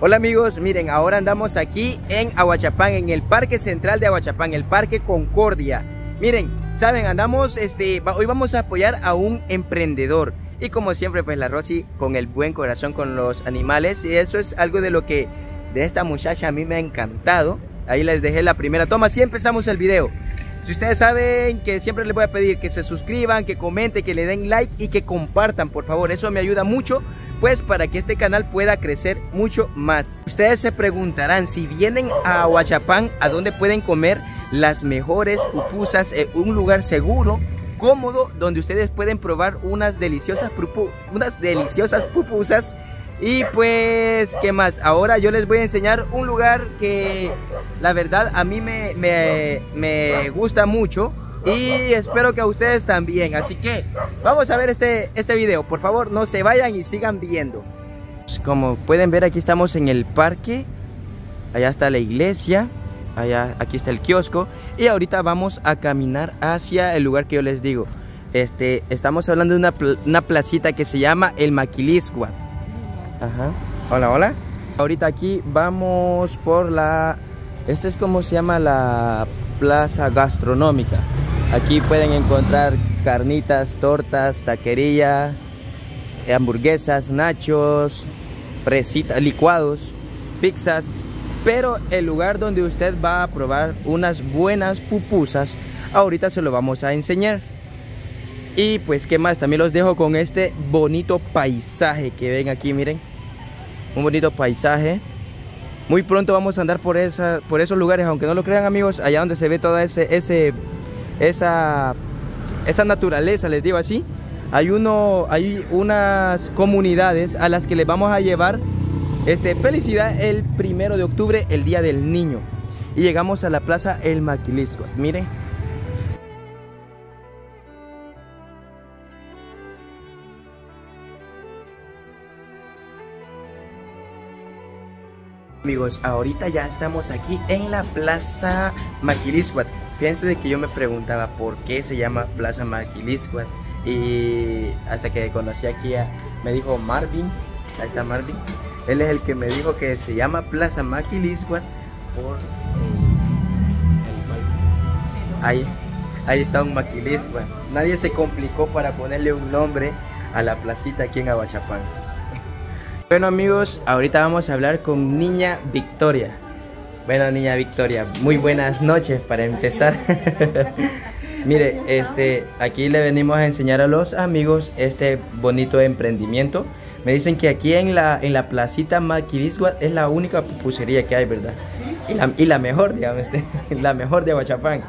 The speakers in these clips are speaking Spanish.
Hola amigos, miren, ahora andamos aquí en Ahuachapán, en el Parque Central de Ahuachapán, el Parque Concordia. Miren, saben, andamos, hoy vamos a apoyar a un emprendedor. Y como siempre, pues la Rosy con el buen corazón con los animales. Y eso es algo de lo que de esta muchacha a mí me ha encantado. Ahí les dejé la primera toma, así empezamos el video. Si ustedes saben que siempre les voy a pedir que se suscriban, que comenten, que le den like y que compartan, por favor. Eso me ayuda mucho, pues para que este canal pueda crecer mucho más. Ustedes se preguntarán, si vienen a Ahuachapán, ¿a dónde pueden comer las mejores pupusas? Un lugar seguro, cómodo, donde ustedes pueden probar unas deliciosas pupusas. Y pues, ¿qué más? Ahora yo les voy a enseñar un lugar que la verdad a mí me gusta mucho. Y espero que a ustedes también. Así que vamos a ver este video. Por favor, no se vayan y sigan viendo. Como pueden ver, aquí estamos en el parque. Allá está la iglesia. Aquí está el kiosco. Y ahorita vamos a caminar hacia el lugar que yo les digo. Estamos hablando de una placita que se llama El Maquiliscua. Ajá. Hola, hola. Ahorita aquí vamos por esta es como se llama la plaza gastronómica. Aquí pueden encontrar carnitas, tortas, taquería, hamburguesas, nachos, fresitas, licuados, pizzas. Pero el lugar donde usted va a probar unas buenas pupusas, ahorita se lo vamos a enseñar. Y pues, ¿qué más? También los dejo con este bonito paisaje que ven aquí, miren. Un bonito paisaje. Muy pronto vamos a andar por esos lugares, aunque no lo crean amigos, allá donde se ve toda esa naturaleza, les digo así. Hay unas comunidades a las que les vamos a llevar felicidad el 1 de octubre, el Día del Niño. Y llegamos a la plaza El Maquiliscua. Miren. Amigos, ahorita ya estamos aquí en la Plaza Maquiliscua. Fíjense de que yo me preguntaba por qué se llama Plaza Maquiliscua. Y hasta que conocí aquí me dijo Marvin. Ahí está Marvin. Él es el que me dijo que se llama Plaza Maquiliscua por ahí está un Maquiliscua. Nadie se complicó para ponerle un nombre a la placita aquí en Ahuachapán. Bueno amigos, ahorita vamos a hablar con Niña Victoria. Bueno, Niña Victoria, muy buenas noches para empezar. Mire, aquí le venimos a enseñar a los amigos este bonito emprendimiento. Me dicen que aquí en la placita Maquiliscua es la única pupusería que hay, ¿verdad? Y la mejor, digamos, la mejor de Ahuachapán.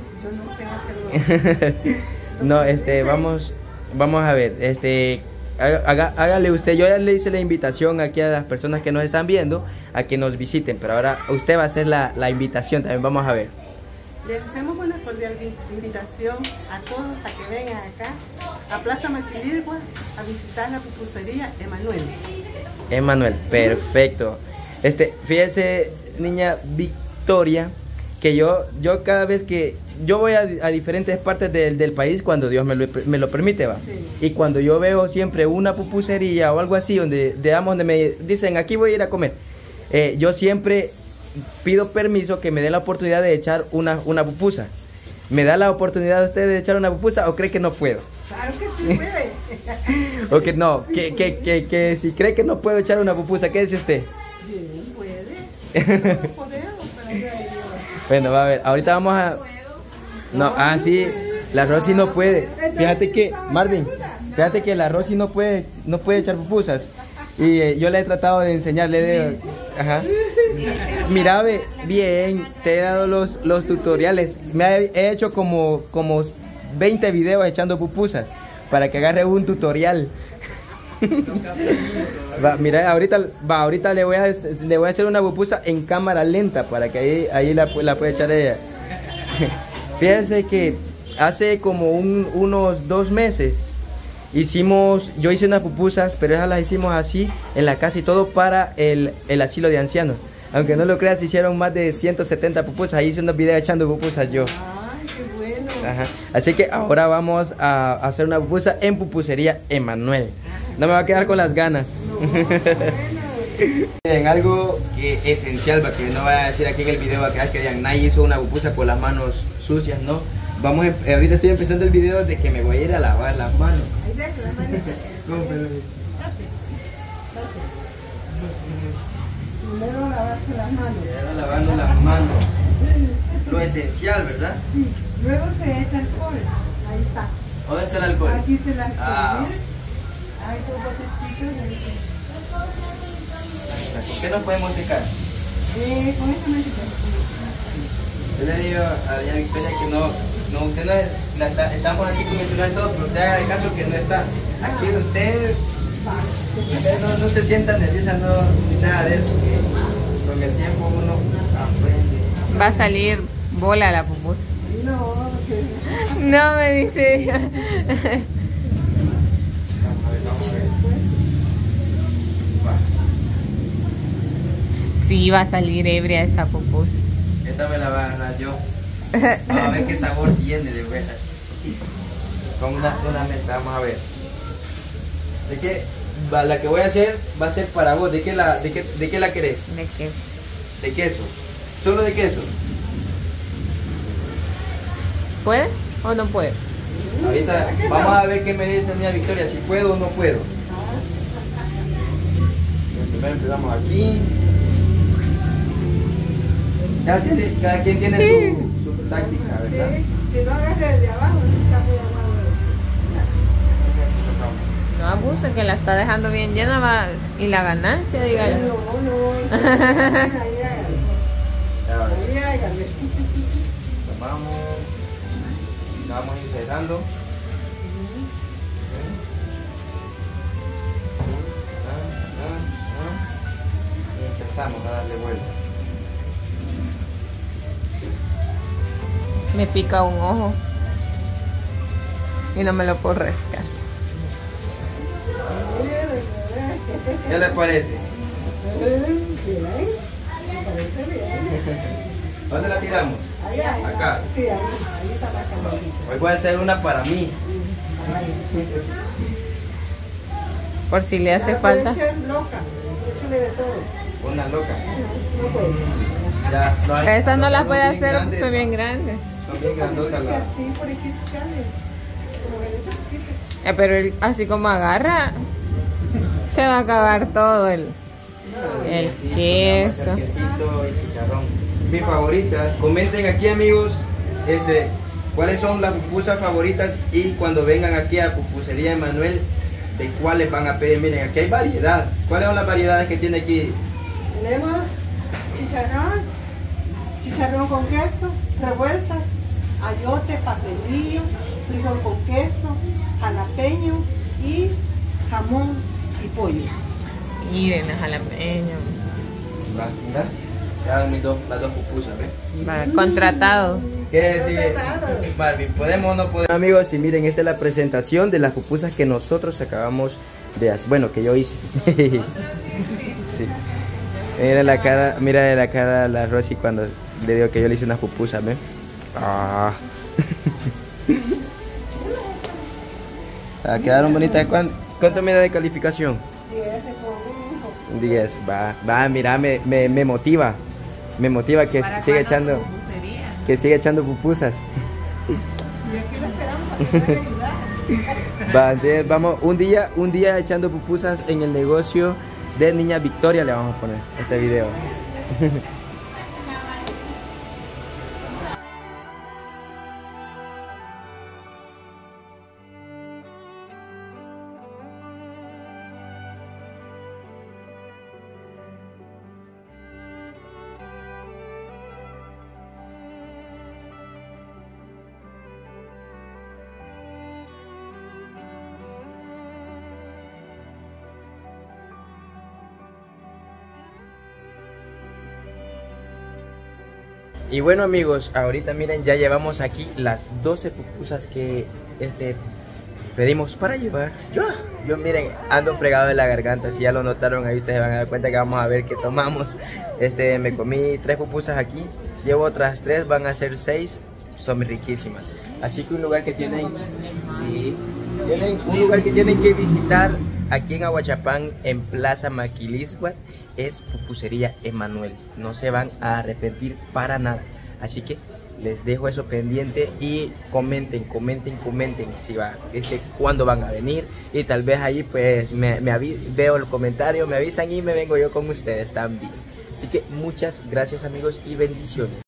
No, vamos a ver, hágale usted, yo ya le hice la invitación aquí a las personas que nos están viendo a que nos visiten, pero ahora usted va a hacer la invitación también, vamos a ver. Les hacemos una cordial invitación a todos a que vengan acá a Plaza Maquiliscua a visitar la pupusería Emanuel. Perfecto. Fíjese, Niña Victoria, que yo cada vez que yo voy a diferentes partes del país, cuando Dios me lo permite, va. Sí. Y cuando yo veo siempre una pupusería o algo así, donde me dicen aquí voy a ir a comer, yo siempre pido permiso que me den la oportunidad de echar una pupusa. ¿Me da la oportunidad usted de echar una pupusa o cree que no puedo? Claro que sí puede. O que no, que si cree que no puedo echar una pupusa, ¿qué dice usted? Bien, puede. Bueno, va a ver, ahorita vamos a... No, sí, la Rosy no puede. Fíjate que, Marvin, fíjate que la Rosy no puede echar pupusas. Y yo le he tratado de enseñarle. Ajá. Mira, bien, te he dado los tutoriales. He hecho como 20 videos echando pupusas para que agarre un tutorial. Mira, ahorita le voy a hacer una pupusa en cámara lenta para que ahí la pueda echar ella. Fíjense que hace como unos 2 meses yo hice unas pupusas, pero esas las hicimos así en la casa y todo para el asilo de ancianos. Aunque no lo creas, hicieron más de 170 pupusas. Ahí hice unos videos echando pupusas yo. Ay, qué bueno. Ajá. Así que ahora vamos a hacer una pupusa en pupusería Emanuel. No me va a quedar con las ganas. No, bueno. Miren, algo que esencial para que no vaya a decir aquí en el video a que digan nadie hizo una pupusa con las manos sucias, ¿no? Vamos ahorita estoy empezando el video de que me voy a ir a lavar las manos. ¿Cómo me lo dice? Primero lavarse las manos. Primero lavando las manos. Lo esencial, ¿verdad? Sí. Luego se echa alcohol. Ahí está. ¿Dónde está el alcohol? Aquí está el alcohol. Ah. Hay dos botecitos. ¿Con qué nos podemos secar? Con esta manita. Yo le digo a doña Victoria que no, usted no es, estamos aquí con el celular y todo, pero usted haga el caso que no está. Aquí usted no se sienta nerviosa, ni nada de eso, que con el tiempo uno aprende. Va a salir bola la pupusa. No, No, me dice ella. Vamos a ver. Va. Sí, va a salir ebria esa pupusa. Esta me la voy a agarrar yo. Vamos a ver qué sabor tiene de buena. Con una menta, vamos a ver. ¿De qué? La que voy a hacer va a ser para vos. ¿De qué la querés? ¿De qué? De queso. Solo de queso. ¿Puede o no puede? Ahorita vamos a ver qué me dice doña Victoria, si puedo o no puedo. Primero empezamos aquí. Cada quien tiene su táctica, ¿verdad? sí. Si no agarre de abajo, está muy abajo. No abuse, que la está dejando bien llena va, y la ganancia, dígale. No. Ahí hágale. Vamos insertando. Y empezamos a darle vuelta. Me pica un ojo y no me lo puedo rascar. ¿Qué le parece? ¿Dónde la tiramos? Acá. Sí, ahí está la cámara. Hoy voy a hacer una para mí. Por si le hace falta. Loca, échale de todo. Una loca. No puede. Ya, no hay- Esas no las puede bien hacer, grandes, son bien grandes. Son bien grandotas las. Así por aquí se sale. Como ven, eso es Pero así como agarra, se va a acabar todo el queso. Quesito y chicharrón. Mis favoritas. Comenten aquí, amigos, cuáles son las pupusas favoritas y cuando vengan aquí a Pupusería Emanuel, de cuáles van a pedir. Miren, aquí hay variedad. ¿Cuáles son las variedades que tiene aquí? Tenemos chicharrón con queso, revueltas, ayote, pastelillo, frijol con queso, jalapeño y jamón y pollo. Y de jalapeño. Va, mira, ya las dos pupusas, ¿ves? Va, contratado. ¿Qué sigue? Marvin, ¿podemos o no podemos? Amigos, y miren, esta es la presentación de las pupusas que nosotros acabamos de hacer. Bueno, que yo hice. Sí. Mira la cara a la Rosy cuando le digo que yo le hice unas pupusas, ¿ven? Ah. Quedaron bonitas. ¿Cuánto me da de calificación? 10, va, mira, me motiva. Me motiva que siga echando. Que siga echando pupusas. Y aquí lo esperamos para que ayudar. Va, entonces vamos un día echando pupusas en el negocio de Niña Victoria, le vamos a poner este video. Y bueno, amigos, ahorita miren, ya llevamos aquí las 12 pupusas que pedimos para llevar. Yo miren, ando fregado de la garganta, si ya lo notaron ahí ustedes se van a dar cuenta que vamos a ver qué tomamos. Me comí 3 pupusas aquí, llevo otras 3, van a ser 6, son riquísimas. Así que un lugar que tienen que visitar aquí en Aguachapán, en Plaza Maquilisgua, es Pupusería Emanuel. No se van a arrepentir para nada. Así que les dejo eso pendiente y comenten si va, cuándo van a venir, y tal vez ahí pues veo el comentario, me avisan y me vengo yo con ustedes también. Así que muchas gracias amigos y bendiciones.